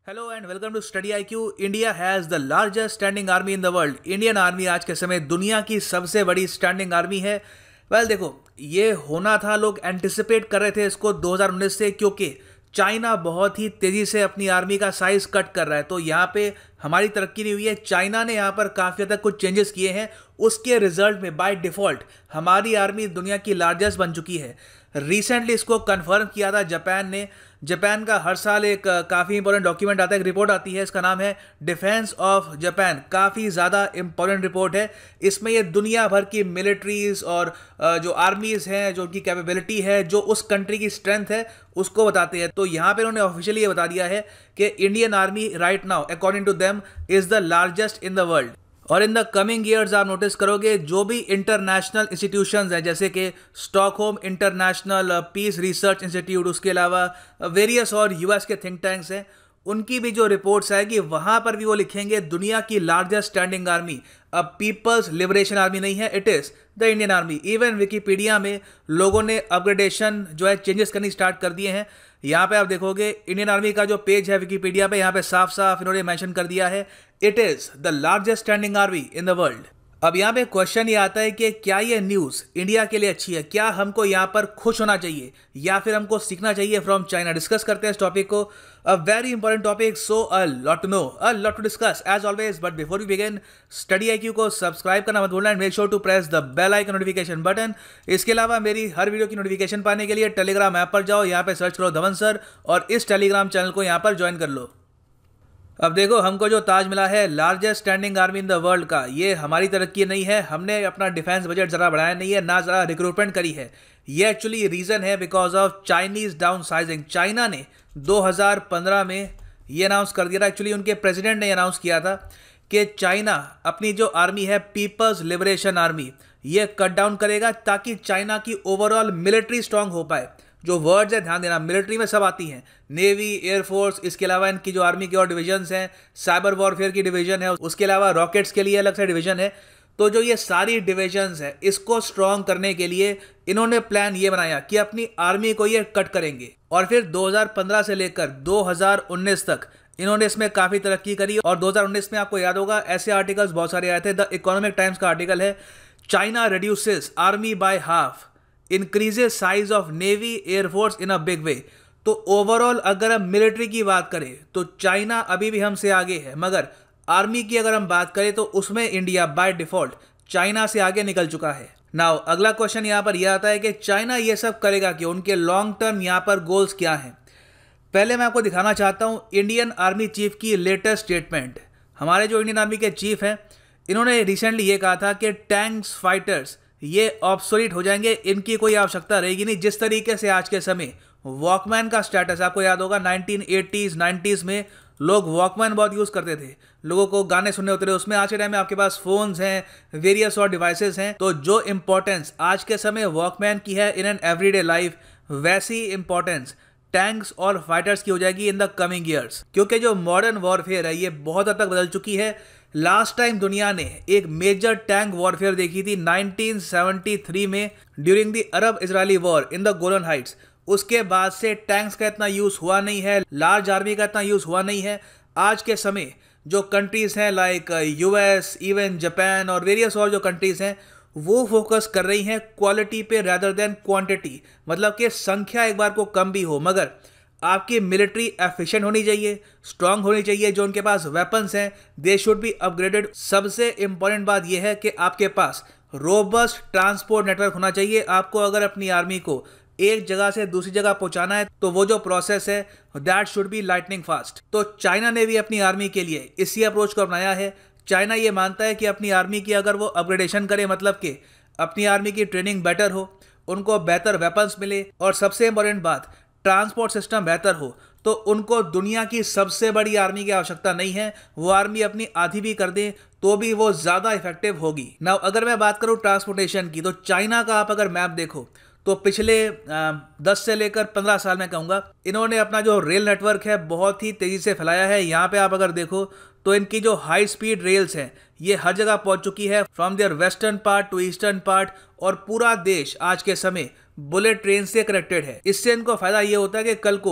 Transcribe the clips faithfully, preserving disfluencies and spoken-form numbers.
Hello and welcome to study I Q. India has the largest standing army in the world. Indian army आज के समय दुनिया की सबसे बड़ी स्टैंडिंग आर्मी है। वेल well, देखो, ये होना था, लोग एंटिसिपेट कर रहे थे इसको दो हज़ार उन्नीस से, क्योंकि चाइना बहुत ही तेज़ी से अपनी आर्मी का साइज़ कट कर रहा है। तो यहाँ पे हमारी तरक्की नहीं हुई है, चाइना ने यहाँ पर काफ़ी हद तक कुछ चेंजेस किए हैं। उसके रिजल्ट में बाय डिफ़ॉल्ट हमारी आर्मी दुनिया की लार्जेस्ट बन चुकी है। रिसेंटली इसको कंफर्म किया था जापान ने। जापान का हर साल एक काफ़ी इंपॉर्टेंट डॉक्यूमेंट आता है, एक रिपोर्ट आती है, इसका नाम है डिफेंस ऑफ जापान। काफ़ी ज़्यादा इंपॉर्टेंट रिपोर्ट है। इसमें ये दुनिया भर की मिलिट्रीज़ और जो आर्मीज़ हैं, जो उनकी कैपेबिलिटी है, जो उस कंट्री की स्ट्रेंथ है, उसको बताते हैं। तो यहाँ पे उन्होंने ऑफिशियली ये बता दिया है कि Indian army right now according to them is the largest in the world. और इन द कमिंग ईयर्स आप नोटिस करोगे जो भी इंटरनेशनल इंस्टीट्यूशंस हैं, जैसे कि Stockholm international peace research institute, उसके अलावा वेरियस और यूएस के थिंक टैंक्स हैं, उनकी भी जो रिपोर्ट्स आएगी वहाँ पर भी वो लिखेंगे दुनिया की लार्जेस्ट स्टैंडिंग आर्मी अब पीपल्स लिबरेशन आर्मी नहीं है, it is the Indian army. Even Wikipedia में लोगों ने अपग्रेडेशन जो है चेंजेस करनी स्टार्ट कर दिए हैं। यहाँ पे आप देखोगे इंडियन आर्मी का जो पेज है विकीपीडिया पे, यहाँ पे साफ साफ इन्होंने मेंशन कर दिया है it is the largest standing army in the world. अब यहाँ पे क्वेश्चन ये आता है कि क्या ये न्यूज़ इंडिया के लिए अच्छी है? क्या हमको यहाँ पर खुश होना चाहिए या फिर हमको सीखना चाहिए फ्रॉम चाइना? डिस्कस करते हैं इस टॉपिक को। A very important topic, so a lot to know, a lot to discuss as always. But before we begin, study I Q को सब्सक्राइब करना मत भूलना and make sure to press the bell icon notification button. इसके अलावा मेरी हर video की notification पाने के लिए टेलीग्राम ऐप पर जाओ, यहाँ पे सर्च करो धवन सर और इस टेलीग्राम चैनल को यहाँ पर ज्वाइन कर लो। अब देखो, हमको जो ताज मिला है largest standing army in the world का, ये हमारी तरक्की नहीं है, हमने अपना डिफेंस बजट ज़रा बढ़ाया नहीं है, ना ज़रा रिक्रूटमेंट करी है। ये एक्चुअली रीज़न है because of Chinese downsizing. China ने दो हज़ार पंद्रह में ये अनाउंस कर दिया था, एक्चुअली उनके प्रेसिडेंट ने अनाउंस किया था कि चाइना अपनी जो आर्मी है पीपल्स लिबरेशन आर्मी, ये कट डाउन करेगा ताकि चाइना की ओवरऑल मिलिट्री स्ट्रांग हो पाए। जो वर्ड्स है ध्यान देना, मिलिट्री में सब आती हैं, नेवी, एयरफोर्स, इसके अलावा इनकी जो आर्मी की और डिविजन्स हैं, साइबर वॉरफेयर की डिवीजन है, उसके अलावा रॉकेट्स के लिए अलग से डिवीजन है। तो जो ये सारी डिविजन्स हैं, इसको स्ट्रॉन्ग करने के लिए इन्होंने प्लान ये बनाया कि अपनी आर्मी को ये कट करेंगे। और फिर दो हज़ार पंद्रह से लेकर दो हज़ार उन्नीस तक इन्होंने इसमें काफ़ी तरक्की करी। और दो हज़ार उन्नीस में आपको याद होगा ऐसे आर्टिकल्स बहुत सारे आए थे। द इकोनॉमिक टाइम्स का आर्टिकल है, China reduces army by half, increases size of navy air force in a big way. तो ओवरऑल अगर हम मिलिट्री की बात करें तो चाइना अभी भी हमसे आगे है, मगर आर्मी की अगर हम बात करें तो उसमें इंडिया बाय डिफॉल्ट चाइना से आगे निकल चुका है। नाउ अगला क्वेश्चन यहाँ पर यह आता है कि चाइना ये सब करेगा कि उनके लॉन्ग टर्म यहाँ पर गोल्स क्या हैं? पहले मैं आपको दिखाना चाहता हूँ इंडियन आर्मी चीफ की लेटेस्ट स्टेटमेंट। हमारे जो इंडियन आर्मी के चीफ हैं, इन्होंने रिसेंटली ये कहा था कि टैंक्स, फाइटर्स ये ऑब्सोलीट हो जाएंगे, इनकी कोई आवश्यकता रहेगी नहीं। जिस तरीके से आज के समय वॉकमैन का स्टेटस, आपको याद होगा नाइनटीन एटीज़ नाइन्टीज़ में लोग वॉकमैन बहुत यूज़ करते थे, लोगों को गाने सुनने होते थे उसमें। आज के टाइम में आपके पास फोन्स हैं, वेरियस और डिवाइसेस हैं। तो जो इंपॉर्टेंस आज के समय वॉकमैन की है इन एन एवरीडे लाइफ, वैसी इंपॉर्टेंस टैंक्स और फाइटर्स की हो जाएगी इन द कमिंग ईयर्स। क्योंकि जो मॉडर्न वॉरफेयर है ये बहुत हद तक बदल चुकी है। लास्ट टाइम दुनिया ने एक मेजर टैंक वॉरफेयर देखी थी नाइनटीन सेवेंटी थ्री में during the Arab Israeli war in the Golan Heights. उसके बाद से टैंक्स का इतना यूज़ हुआ नहीं है, लार्ज आर्मी का इतना यूज़ हुआ नहीं है। आज के समय जो कंट्रीज़ हैं लाइक यूएस, इवन जापान और वेरियस और जो कंट्रीज़ हैं, वो फोकस कर रही हैं क्वालिटी पे रेदर देन क्वांटिटी। मतलब कि संख्या एक बार को कम भी हो, मगर आपकी मिलिट्री एफिशिएंट होनी चाहिए, स्ट्रांग होनी चाहिए। जो उनके पास वेपन्स हैं दे शुड बी अपग्रेडेड। सबसे इंपॉर्टेंट बात यह है कि आपके पास रोबस्ट ट्रांसपोर्ट नेटवर्क होना चाहिए। आपको अगर अपनी आर्मी को एक जगह से दूसरी जगह पहुंचाना है तो वो जो प्रोसेस है that should be lightning fast. तो चाइना ने भी अपनी आर्मी के लिए इसी अप्रोच को अपनाया है। चाइना ये मानता है कि अपनी आर्मी की अगर वो अपग्रेडेशन करे, मतलब कि अपनी आर्मी की ट्रेनिंग बेटर हो, उनको बेहतर वेपन्स मिले, और सबसे इंपॉर्टेंट बात ट्रांसपोर्ट सिस्टम बेहतर हो, तो उनको दुनिया की सबसे बड़ी आर्मी की आवश्यकता नहीं है। वो आर्मी अपनी आधी भी कर दें तो भी वो ज़्यादा इफेक्टिव होगी। नाउ अगर मैं बात करूँ ट्रांसपोर्टेशन की, तो चाइना का आप अगर मैप देखो तो पिछले दस से लेकर पंद्रह साल में कहूँगा, इन्होंने अपना जो रेल नेटवर्क है बहुत ही तेज़ी से फैलाया है। यहाँ पे आप अगर देखो तो इनकी जो हाई स्पीड रेल्स हैं ये हर जगह पहुँच चुकी है, from their western part to eastern part. और पूरा देश आज के समय बुलेट ट्रेन से कनेक्टेड है। इससे इनको फायदा ये होता है कि कल को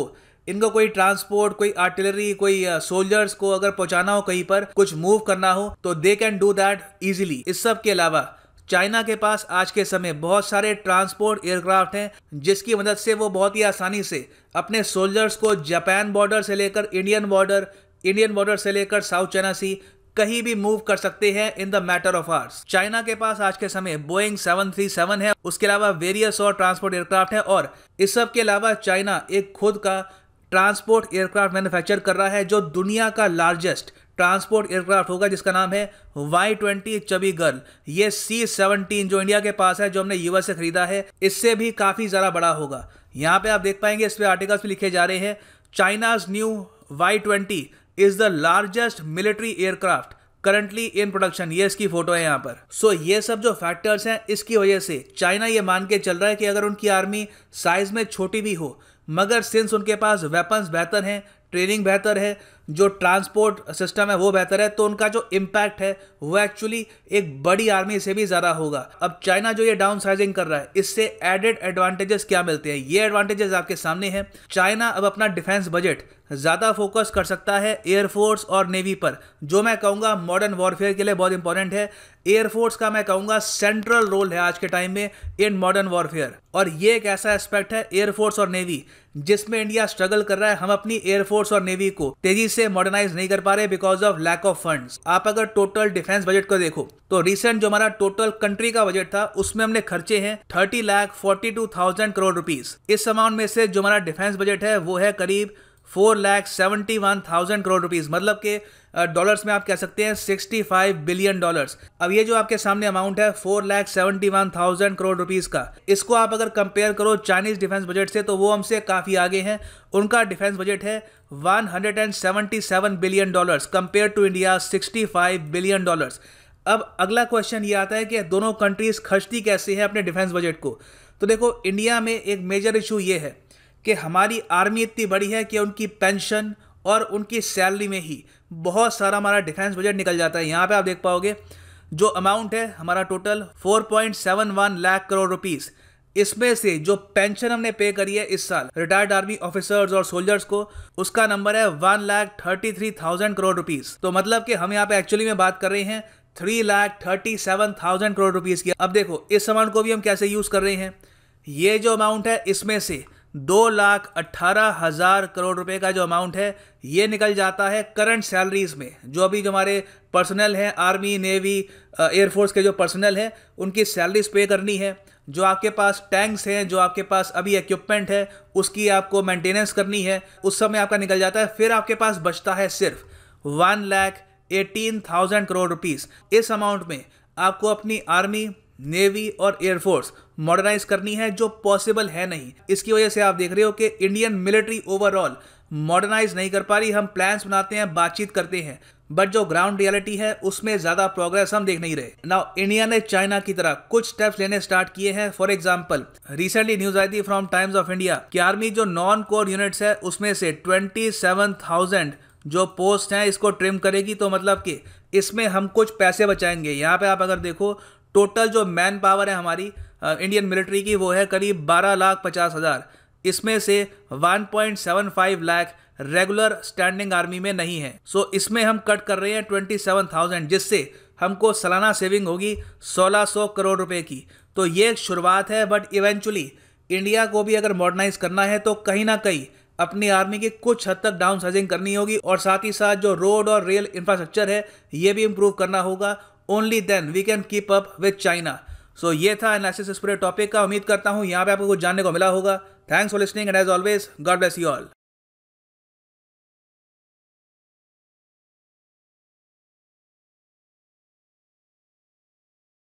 इनको कोई ट्रांसपोर्ट, कोई आर्टिलरी, कोई सोल्जर्स को अगर पहुंचाना हो, कहीं पर कुछ मूव करना हो, तो they can do that easily. इस सब के अलावा चाइना के पास आज के समय बहुत सारे ट्रांसपोर्ट एयरक्राफ्ट हैं, जिसकी मदद से वो बहुत ही आसानी से अपने सोल्जर्स को जापान बॉर्डर से लेकर इंडियन बॉर्डर, इंडियन बॉर्डर से लेकर साउथ चाइना सी कहीं भी मूव कर सकते हैं in the matter of hours. China के पास आज के समय बोइंग सेवन थ्री सेवन है, उसके अलावा वेरियस और ट्रांसपोर्ट एयरक्राफ्ट है, और इस सब के अलावा चाइना एक खुद का ट्रांसपोर्ट एयरक्राफ्ट मैन्युफैक्चर कर रहा है जो दुनिया का लार्जेस्ट ट्रांसपोर्ट एयरक्राफ्ट होगा, जिसका नाम है वाई ट्वेंटी चबी गर्ल। ये सी सेवनटीन जो इंडिया के पास है, जो हमने यूएस से खरीदा है, इससे भी काफी ज्यादा बड़ा होगा। यहाँ पे आप देख पाएंगे, इस पे आर्टिकल्स भी लिखे जा रहे हैं, China's new Y twenty is the largest military aircraft currently in production. ये इसकी फोटो है यहाँ पर। सो so, ये सब जो फैक्टर्स हैं, इसकी वजह से चाइना ये मान के चल रहा है कि अगर उनकी आर्मी साइज में छोटी भी हो, मगर सिंस उनके पास वेपन्स बेहतर हैं, ट्रेनिंग बेहतर है, जो ट्रांसपोर्ट सिस्टम है वो बेहतर है, तो उनका जो इम्पैक्ट है वो एक्चुअली एक बड़ी आर्मी से भी ज़्यादा होगा। अब चाइना जो ये डाउन साइजिंग कर रहा है, इससे एडेड एडवांटेजेस क्या मिलते हैं, ये एडवांटेजेस आपके सामने हैं। चाइना अब अपना डिफेंस बजट ज़्यादा फोकस कर सकता है एयरफोर्स और नेवी पर, जो मैं कहूँगा मॉडर्न वॉरफेयर के लिए बहुत इंपॉर्टेंट है। एयरफोर्स का मैं कहूँगा सेंट्रल रोल है आज के टाइम में इन मॉडर्न वॉरफेयर, और ये एक ऐसा एस्पेक्ट है एयरफोर्स और नेवी जिसमें इंडिया स्ट्रगल कर रहा है। हम अपनी एयरफोर्स और नेवी को तेजी से मॉडर्नाइज नहीं कर पा रहे because of lack of funds. आप अगर टोटल डिफेंस बजट को देखो तो रिसेंट जो हमारा टोटल कंट्री का बजट था, उसमें हमने खर्चे हैं thirty lakh forty two thousand crore rupees. इस अमाउंट में से जो हमारा डिफेंस बजट है वो है करीब four lakh seventy one thousand crore rupees, मतलब के डॉलर्स में आप कह सकते हैं सिक्सटी फाइव बिलियन डॉलर्स। अब ये जो आपके सामने अमाउंट है four lakh seventy one thousand crore rupees का, इसको आप अगर कंपेयर करो चाइनीज डिफेंस बजट से, तो वो हमसे काफी आगे हैं। उनका डिफेंस बजट है one hundred seventy seven billion dollars compare to India sixty five billion dollars. अब अगला क्वेश्चन ये आता है कि दोनों कंट्रीज खर्चती कैसे हैं अपने डिफेंस बजट को। तो देखो, इंडिया में एक मेजर इशू ये है कि हमारी आर्मी इतनी बड़ी है कि उनकी पेंशन और उनकी सैलरी में ही बहुत सारा हमारा डिफेंस बजट निकल जाता है। यहाँ पे आप देख पाओगे जो अमाउंट है हमारा total four point seven one lakh crore rupees, इसमें से जो पेंशन हमने पे करी है इस साल रिटायर्ड आर्मी ऑफिसर्स और सोल्जर्स को, उसका नंबर है one lakh thirty three thousand crore rupees. तो मतलब कि हम यहाँ पे एक्चुअली में बात कर रहे हैं three lakh thirty seven thousand crore rupees की। अब देखो, इस अमाउंट को भी हम कैसे यूज कर रहे हैं। ये जो अमाउंट है इसमें से दो लाख अट्ठारह हजार करोड़ रुपए का जो अमाउंट है ये निकल जाता है करंट सैलरीज में। जो अभी जो हमारे पर्सनल हैं, आर्मी, नेवी, एयरफोर्स के जो पर्सनल हैं, उनकी सैलरीज पे करनी है। जो आपके पास टैंक्स हैं, जो आपके पास अभी इक्विपमेंट है, उसकी आपको मेंटेनेंस करनी है, उस समय आपका निकल जाता है। फिर आपके पास बचता है सिर्फ one lakh eighteen thousand crore rupees. इस अमाउंट में आपको अपनी आर्मी, नेवी और एयरफोर्स मॉडर्नाइज करनी है, जो पॉसिबल है नहीं। इसकी वजह से आप देख रहे हो कि इंडियन मिलिट्री ओवरऑल मॉडर्नाइज नहीं कर पा रही। हम प्लान्स बनाते हैं, बातचीत करते हैं, बट जो ग्राउंड रियलिटी है उसमें ज्यादा प्रोग्रेस हम देख नहीं रहे। नाउ इंडिया ने चाइना की तरह कुछ स्टेप्स लेने स्टार्ट किए हैं। फॉर एग्जांपल, रिसेंटली न्यूज आई थी फ्रॉम टाइम्स ऑफ इंडिया कि आर्मी जो नॉन कोर यूनिट्स है उसमें से ट्वेंटी सेवन थाउजेंड जो पोस्ट हैं इसको ट्रिम करेगी। तो मतलब कि इसमें हम कुछ पैसे बचाएंगे। यहाँ पे आप अगर देखो, टोटल जो मैन पावर है हमारी इंडियन मिलिट्री की वो है करीब बारह लाख पचास हजार। इसमें से one point seven five lakh regular standing army में नहीं है। सो so, इसमें हम कट कर रहे हैं ट्वेंटी सेवन थाउजेंड, जिससे हमको सालाना सेविंग होगी सोलह सौ करोड़ रुपए की। तो ये एक शुरुआत है, बट इवेंचुअली इंडिया को भी अगर मॉडर्नाइज करना है तो कहीं ना कहीं अपनी आर्मी की कुछ हद तक डाउन साइजिंग करनी होगी, और साथ ही साथ जो रोड और रेल इंफ्रास्ट्रक्चर है ये भी इंप्रूव करना होगा। Only then we can keep up with China. So ये था एनालिसिस इस पूरे टॉपिक का। उम्मीद करता हूँ यहाँ पे आपको कुछ जानने को मिला होगा। Thanks for listening and as always God bless you all.